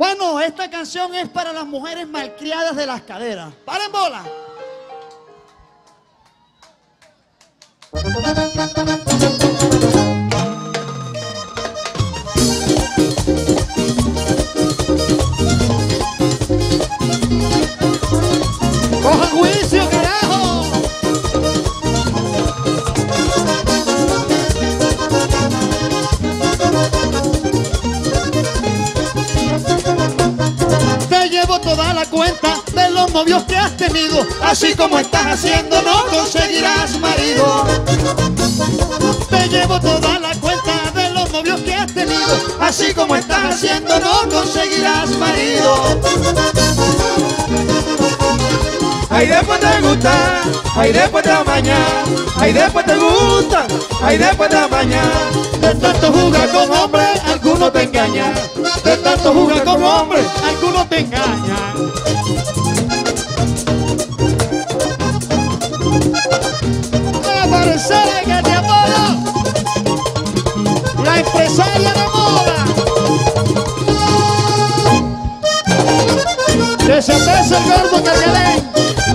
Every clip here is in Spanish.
Bueno, esta canción es para las mujeres malcriadas de las caderas. ¡Paren bola! ¡Cojan juicio, carajo! Te llevo toda la cuenta de los novios que has tenido. Así como estás haciendo no conseguirás marido. Te llevo toda la cuenta de los novios que has tenido. Así como estás haciendo no conseguirás marido. Ahí después te gusta, ahí después te amaña, ahí después te gusta, ahí después te amaña. De tanto jugar con hombres, alguno te engaña. De tanto jugar con hombres, alguno te engaña. La parcera que te apoya, la empresaria de moda. Que se pese el gordo que le den.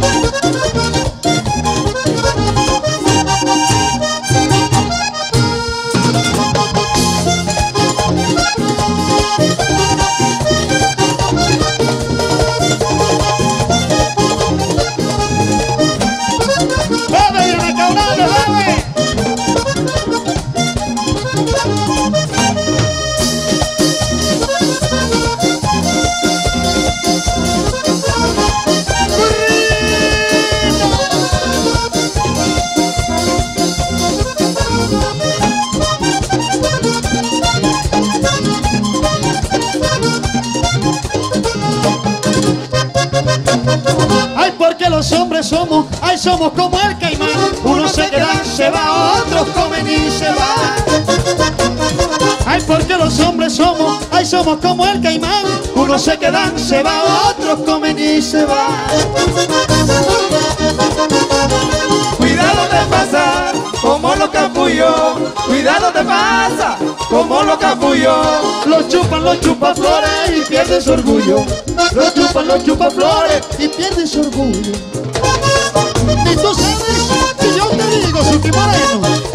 Ay, porque los hombres somos, ay, somos como el caimán. Unos se quedan, se va, otros comen y se van. Ay, porque los hombres somos, ay, somos como el caimán. Unos se quedan, se va, otros comen y se van. Cuidado te pasa, como los capullos. Cuidado te pasa, como los capullos. Los chupaflores y pierden su orgullo. Los chupaflores y pierden su orgullo. Y tú sabes, si yo te digo, Suti Moreno,